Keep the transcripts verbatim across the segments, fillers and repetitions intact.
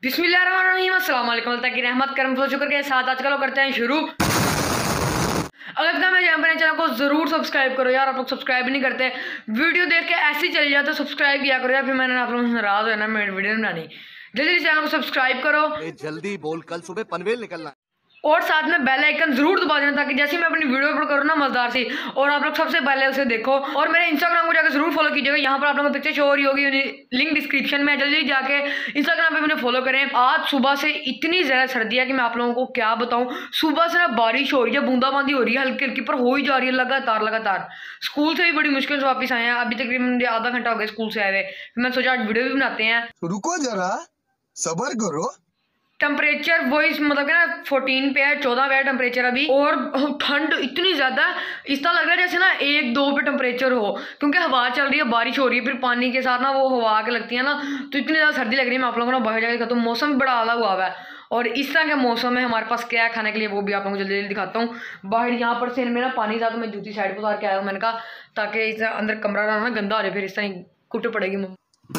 बिस्मिल्लाहिर्रहमानिर्रहीम, अस्सलाम वालेकुम, अल्लाह की रहमत करम फजल शुक्र के साथ आजकल लोग करते हैं शुरू। अगर तक मेरे चैनल को ज़रूर सब्सक्राइब करो यार, आप लोग सब्सक्राइब नहीं करते, वीडियो देख के ऐसे ही चले जाते तो सब्सक्राइब किया करो यार, फिर मैंने आप लोगों से नाराज़ हो ना मेरी वीडियो बनानी। जल्दी चैनल को सब्सक्राइब करो, जल्दी बोल, कल सुबह पनवेल निकलना और साथ में बेल आइकन जरूर दबा देना ताकि जैसे मैं अपनी वीडियो अपलोड करूँ ना मजेदार सी, और आप लोग सबसे पहले उसे देखो। और मेरे इंस्टाग्राम को जाकर जरूर फॉलो कीजिएगा, यहाँ पर आप लोगों को पिक्चर शो हो रही होगी, लिंक डिस्क्रिप्शन में। जल्दी जाके इंस्टाग्राम पे मुझे फॉलो करें। आज सुबह से इतनी ज़्यादा सर्दी है कि मैं आप लोगों को क्या बताऊँ। सुबह से ना बारिश हो रही है, बूंदाबांदी हो रही है हल्की हल्की, पर हो ही जा रही है लगातार लगातार। स्कूल से भी बड़ी मुश्किल से वापस आए हैं, अभी तकरीबन मुझे आधा घंटा हो गया स्कूल से आए हुए। मैं सोचा आज वीडियो भी बनाते हैं। रुको जरा सबर करो। टेम्परेचर वही मतलब कि ना फोर्टीन पे है, चौदह पे है टेम्परेचर अभी, और ठंड इतनी ज़्यादा इस तरह लग रहा है जैसे ना एक दो पे टेम्परेचर हो, क्योंकि हवा चल रही है, बारिश हो रही है, फिर पानी के साथ ना वो हवा के लगती है ना, तो इतनी ज़्यादा सर्दी लग रही है। मैं आप लोगों को ना बाहर जाकर दिखाता हूँ, मौसम भी बड़ा आला हुआ है, और इस तरह के मौसम में हमारे पास क्या है खाने के लिए वो भी आप लोगों को जल्दी जल्दी दिखाता हूँ। बाहर यहाँ पर से मेरा पानी था तो मैं जूती साइड पर उतार के आया हूँ, मैंने कहा ताकि इस अंदर कमरा रहना गंदा हो जाए, फिर इस तरह कुट पड़ेगी,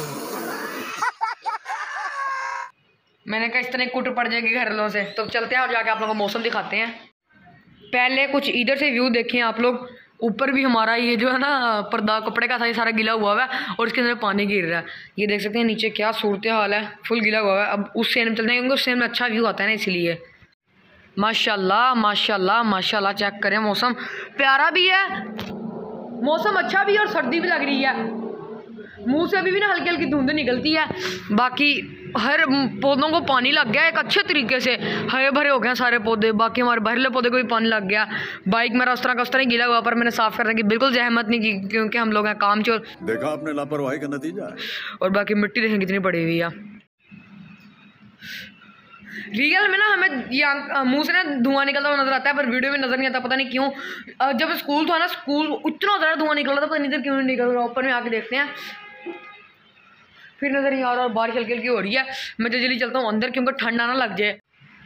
मैंने कहा इस तरह कुट पड़ जाएगी घर वालों से। तो चलते हैं और जाके आप लोगों को मौसम दिखाते हैं। पहले कुछ इधर से व्यू देखें आप लोग, ऊपर भी हमारा ये जो है ना पर्दा कपड़े का था ये सारा गीला हुआ है और इसके अंदर पानी गिर रहा है, ये देख सकते हैं नीचे क्या सूरत हाल है, फुल गीला हुआ है। अब उस सेन में चलते हैं क्योंकि उस सेन में अच्छा व्यू आता है ना, इसलिए माशाल्लाह माशाल्लाह माशाल्लाह। चेक करें, मौसम प्यारा भी है, मौसम अच्छा भी है और सर्दी भी लग रही है। मुंह से अभी भी ना हल्की हल्की धुंध निकलती है। बाकी हर पौधों को पानी लग गया एक अच्छे तरीके से, हरे भरे हो गए सारे पौधे। बाकी हमारे बाहरले पौधे को भी पानी लग गया। बाइक मेरा उस तरह का उस तरह गीला हुआ, पर मैंने साफ करने की बिल्कुल जहमत नहीं की क्योंकि हम लोग हैं काम चोर। देखा आपने लापरवाही का नतीजा। और बाकी मिट्टी देखें कितनी पड़ी हुई है। रियल में ना हमें यहाँ मुंह से ना धुआं निकलता हुआ नजर आता है, पर वीडियो में नजर नहीं आता, पता नहीं क्यों। जब स्कूल था ना, स्कूल इतना ज़्यादा धुआं निकल रहा था, पता नहीं क्यों नहीं निकल रहा। ऊपर में आके देखते हैं, फिर नजर नहीं आ रहा और बारिश हल्की हल्की हो रही है। मैं जल्दी जल्दी चलता हूँ अंदर क्योंकि ठंडा ना लग जाए।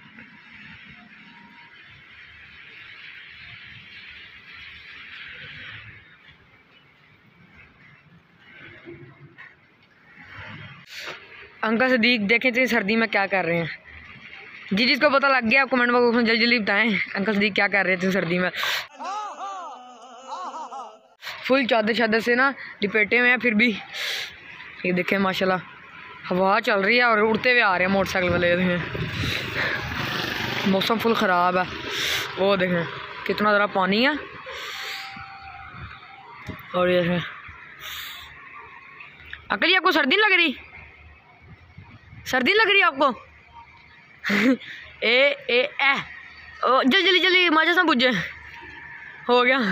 अंकल सदीक देखें तो सर्दी में क्या कर रहे हैं जी, जिसको पता लग गया कमेंट बॉक्स में जल्दी जल्दी बताएं अंकल सदीक क्या कर रहे थे सर्दी में। फुल चादर चादर से ना लिपेटे हुए हैं, फिर भी ये देखें माशाल्लाह हवा चल रही है और उड़ते हुए आ रहे हैं मोटरसाइकिल वाले। देखें मौसम फुल ख़राब है, वो देखें कितना ज़रा पानी है। और ये है अंकल जी, आपको सर्दी लग रही सर्दी लग रही आपको ए ए ए ओ जल्दी जल्दी जल्दी मजा से बुझे हो गया।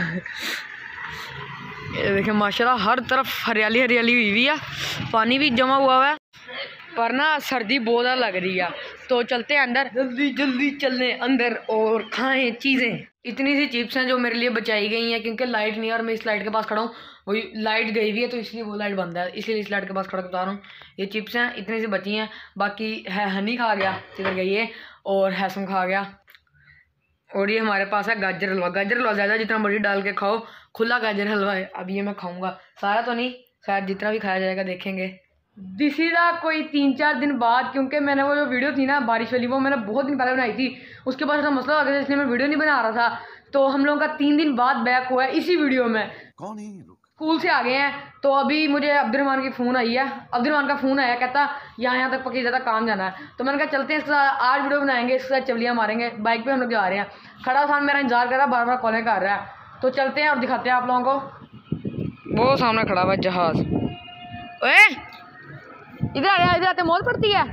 ये देखें माशाल्लाह हर तरफ हरियाली हरियाली हुई हुई है, पानी भी जमा हुआ है, पर ना सर्दी बहुत ज़्यादा लग रही है। तो चलते हैं अंदर, जल्दी जल्दी चलने अंदर और खाएं चीज़ें। इतनी सी चिप्स हैं जो मेरे लिए बचाई गई हैं क्योंकि लाइट नहीं है और मैं इस लाइट के पास खड़ा हूँ, वही लाइट गई हुई है तो इसलिए वो लाइट बंद है, इसलिए इस लाइट के पास खड़ा बता रहा हूँ। ये चिप्स हैं, इतनी सी बची हैं। बाकी है हनी खा गया, चिकन गई है, और हैसम खा गया, और ये हमारे पास है गाजर हलवा। गाजर हलवा ज़्यादा जितना मर्जी डाल के खाओ, खुला गाजर हलवा है। अब ये मैं खाऊंगा, सारा तो नहीं, शायद जितना भी खाया जाएगा देखेंगे। दिस इज कोई तीन चार दिन बाद, क्योंकि मैंने वो जो वीडियो थी ना बारिश वाली, वो मैंने बहुत दिन पहले बनाई थी, उसके बाद ऐसा मसला आ गया इसलिए मैं वीडियो नहीं बना रहा था। तो हम लोगों का तीन दिन बाद बैक हुआ है इसी वीडियो में। कौन है ये लोग? स्कूल से आ गए हैं, तो अभी मुझे अब्दुलरहमान की फ़ोन आई है, अब्दुलरहमान का फ़ोन आया, कहता यहाँ यहाँ तक पक्की ज़्यादा काम जाना है। तो मैंने कहा चलते हैं इसके साथ आज वीडियो बनाएंगे, इसके साथ चवलियाँ मारेंगे। बाइक पे हम लोग जा रहे हैं, खड़ा था मेरा इंतजार कर रहा है, बार बार कॉलें कर रहा है। तो चलते हैं और दिखाते हैं आप लोगों को। वो सामने खड़ा हुआ जहाज़, ओए इधर आ रहा, इधर आते मौत पड़ती है।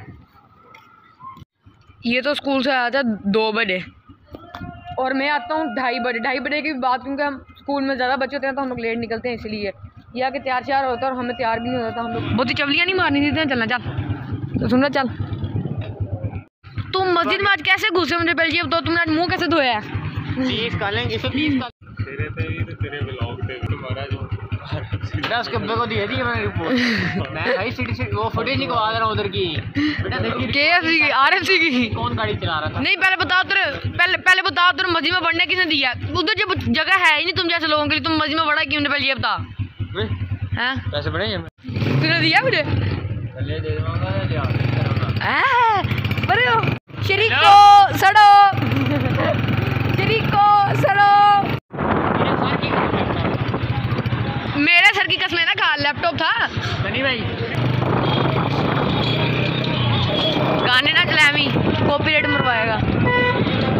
ये तो स्कूल से आया था दो बजे और मैं आता हूँ ढाई बजे। ढाई बजे की बात, क्योंकि हम स्कूल में ज़्यादा बच्चे होते हैं तो हम लोग लेट निकलते हैं, इसलिए ये आके तैयार श्यार होता है और हमें तैयार भी नहीं होता। हम लोग बहुत ही चवलियाँ नहीं मारनी थी, चलना चल तो सुनना चल। तुम मस्जिद में आज कैसे घुसे मुझे पहले अब तो तुमने आज मुँह कैसे धोया है? उसके अब्बे को दिए थी मैंने रिपोर्ट। मैं भाई सिटी से वो फुटेज निकलवा दे रहा हूँ उधर की, बेटा देखिए केएफसी की आरएफसी की कौन गाड़ी चला रहा था। नहीं पहले बताओ तेरे पहले पहले बताओ तेरे मस्जिद में बढ़ने किसने दिया? उधर जो जगह है ही नहीं तुम जैसे लोगों के लिए, तुम मस्जिद में बढ़ा क्यों? पहले ये बता। हैं पैसे बढ़े तूने दिया मुझे? ले दे दूंगा, ले आ कॉपीराइट मरवाएगा।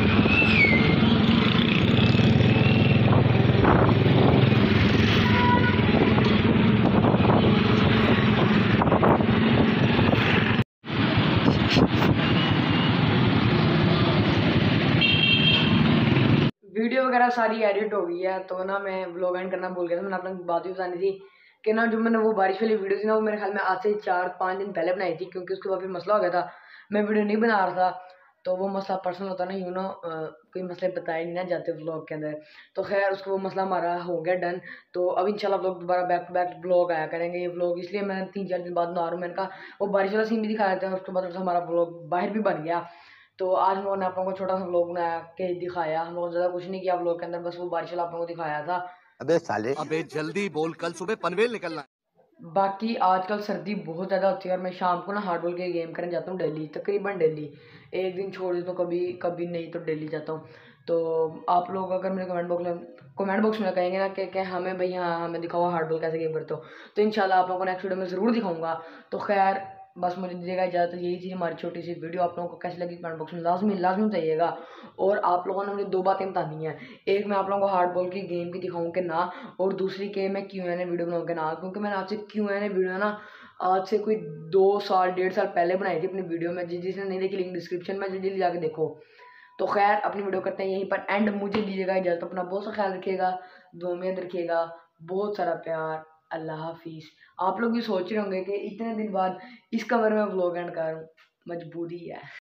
वीडियो वगैरह सारी एडिट हो गई है, तो ना मैं व्लॉग एंड करना भूल गया था। मैंने आपको बात भी बतानी थी कि ना जो मैंने वो बारिश वाली वीडियो थी ना, वो मेरे ख्याल में आज से चार पाँच दिन पहले बनाई थी, क्योंकि उसके बाद फिर मसला हो गया था, मैं वीडियो नहीं बना रहा था। तो वो मसला पर्सनल होता ना, यू नो कोई मसले बताए नहीं ना जाते व्लॉग के अंदर। तो खैर उसको वो मसला हमारा हो गया डन। तो अब इंशाल्लाह व्लॉग दोबारा बैक टू बैक व्लॉग आया करेंगे। ये व्लॉग इसलिए मैं तीन चार दिन बाद बना रहा हूँ। मैंने कहा वो बारिश वाला सीन भी दिखा देते हैं, उसके बाद हमारा व्लॉग बाहर भी बन गया। तो आज हम लोगों ने आप लोगों को छोटा सा व्लॉग बनाया के दिखाया। हम लोगों ने ज़्यादा कुछ नहीं किया व्लॉग के अंदर, बस वो बारिश वाला आप लोगों को दिखाया था। अबे साले अबे जल्दी बोल, कल सुबह पनवेल निकलना है। बाकी आजकल सर्दी बहुत ज़्यादा होती है और मैं शाम को ना हार्डबॉल के गेम करने जाता हूँ डेली, तकरीबन डेली। एक दिन छोड़ देता हूँ, कभी कभी नहीं तो डेली जाता हूँ। तो आप लोग अगर मेरे कमेंट बॉक्स में कमेंट बॉक्स में कहेंगे ना कि, कि हमें भाई हाँ हमें दिखाओ हार्डबॉल कैसे गेम करते हो, तो इंशाल्लाह आप लोगों को नेक्स्ट वीडियो में ज़रूर दिखाऊंगा। तो खैर बस मुझे दीजिएगा इजाज़त। यही थी हमारी छोटी सी वीडियो। आप लोगों को कैसी लगी कमेंट बॉक्स में लाजमी लाजमी बताइएगा। और आप लोगों ने मुझे दो बातें बतानी है, एक मैं आप लोगों को हार्डबॉल की गेम की दिखाऊँ कि ना, और दूसरी के मैं क्यू एन ए वीडियो बनाऊँ कि ना। क्योंकि मैंने आपसे क्यू एन ए वीडियो ना आज से कोई दो साल डेढ़ साल पहले बनाई थी अपनी वीडियो में। जिस जिसने नहीं देखी लिंक डिस्क्रिप्शन में जल्दी जाके देखो। तो खैर अपनी वीडियो करते हैं यहीं पर एंड। मुझे दीजिएगा इजाज़त। अपना बहुत सा ख्याल रखिएगा, दुआ में याद रखिएगा, बहुत सारा प्यार। अल्लाह हाफिज़। आप लोग भी सोच रहे होंगे कि इतने दिन बाद इस कमरे में व्लॉग एंड कर, मजबूरी है।